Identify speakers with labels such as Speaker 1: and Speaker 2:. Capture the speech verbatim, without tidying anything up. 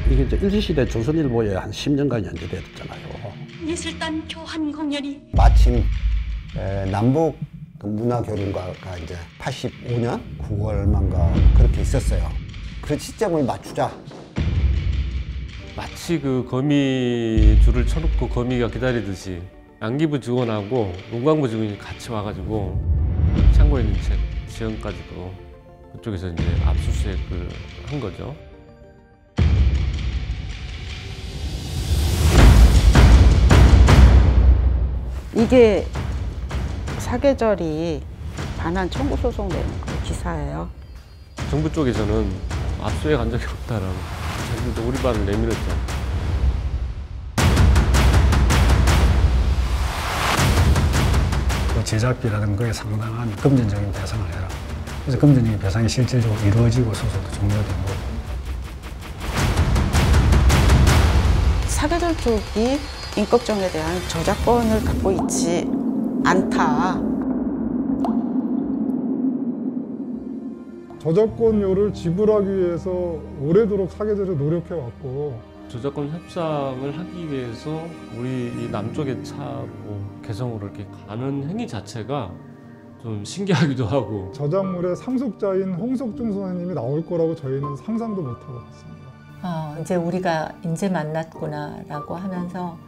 Speaker 1: 이게 이제 일제시대 조선일보에 한 십 년간 연재됐잖아요.
Speaker 2: 예술단 교환 공연이
Speaker 3: 마침 에, 남북 문화교류가 이제 팔십오 년 구월만가 그렇게 있었어요. 그 시점을 맞추자.
Speaker 4: 마치 그 거미 줄을 쳐놓고 거미가 기다리듯이 양기부 직원하고 문광부 직원이 같이 와가지고 창고에 있는 책 지형까지도 그쪽에서 이제 압수수색을 한 거죠.
Speaker 5: 이게 사계절이 반환 청구 소송 내는 그 기사예요.
Speaker 4: 정부 쪽에서는 압수해 간 적이 없다라고 자기도 우리 발을 내밀었죠.
Speaker 6: 제작비라는 거에 상당한 금전적인 배상을 해라. 그래서 금전적인 배상이 실질적으로 이루어지고 소송도 종료된 거고.
Speaker 5: 사계절 쪽이 임꺽정에 대한 저작권을 갖고 있지 않다.
Speaker 7: 저작권료를 지불하기 위해서 오래도록 사계절에 노력해왔고
Speaker 4: 저작권 협상을 하기 위해서 우리 이 남쪽의 차고 개성으로 이렇게 가는 행위 자체가 좀 신기하기도 하고
Speaker 7: 저작물의 상속자인 홍석중 선생님이 나올 거라고 저희는 상상도 못하고 있습니다.
Speaker 8: 어, 이제 우리가 이제 만났구나라고 하면서